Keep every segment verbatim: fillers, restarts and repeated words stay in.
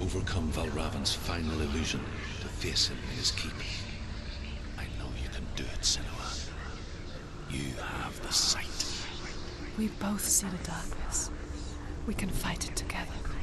overcome Valravan's final illusion to face him in his keep. I know you can do it, Senua. You have the sight. We both see the darkness. We can fight it together.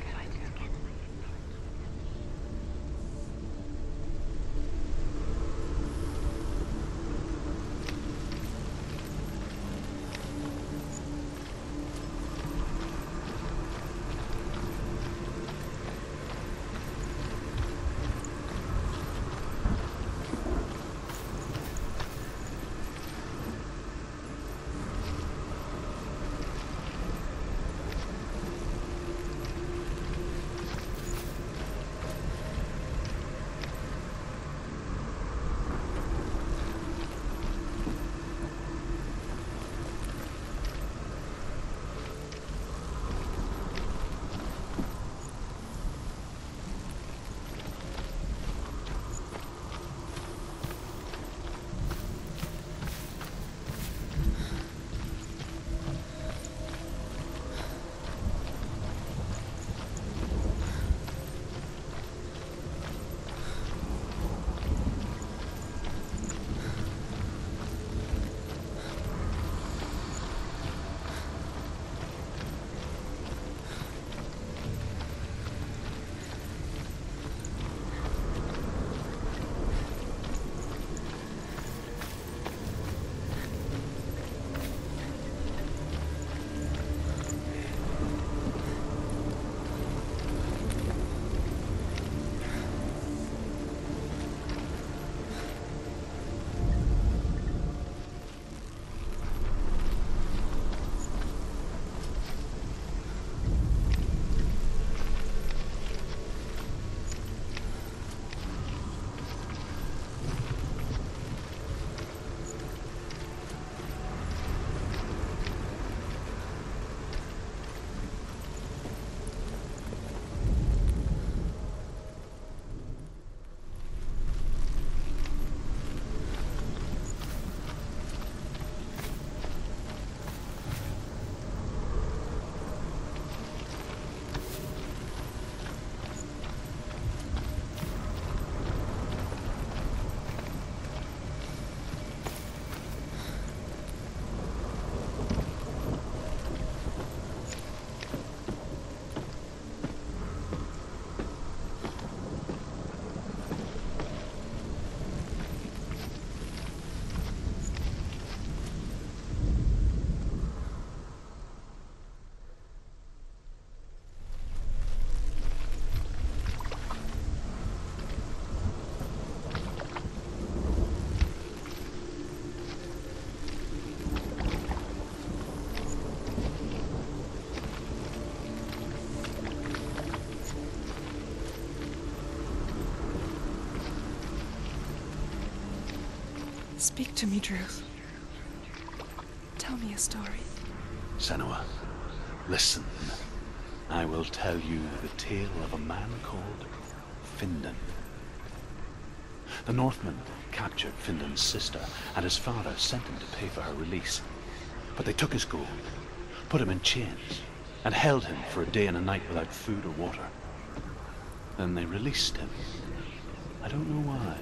Speak to me, Druth. Tell me a story. Senua, listen. I will tell you the tale of a man called Findan. The Northmen captured Findan's sister, and his father sent him to pay for her release. But they took his gold, put him in chains, and held him for a day and a night without food or water. Then they released him. I don't know why.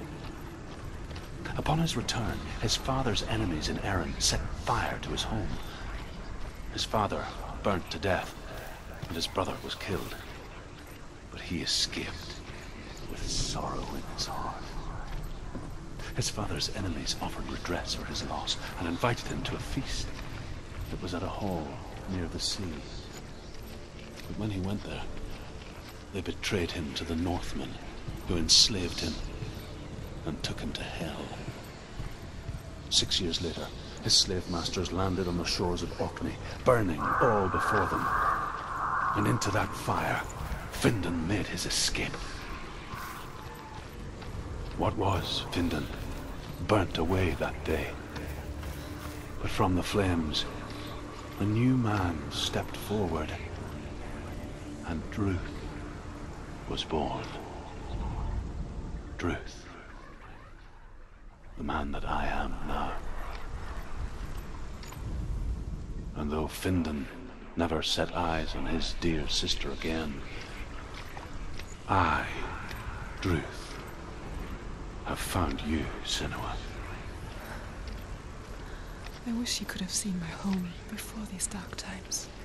Upon his return, his father's enemies in Erin set fire to his home. His father burnt to death, and his brother was killed. But he escaped with sorrow in his heart. His father's enemies offered redress for his loss and invited him to a feast. It was at a hall near the sea. But when he went there, they betrayed him to the Northmen, who enslaved him and took him to hell. Six years later, his slave masters landed on the shores of Orkney, burning all before them. And into that fire, Findan made his escape. What was Findan burnt away that day. But from the flames, a new man stepped forward, and Druth was born. Druth. The man that I am now. And though Findan never set eyes on his dear sister again, I, Druth, have found you, Senua. I wish you could have seen my home before these dark times.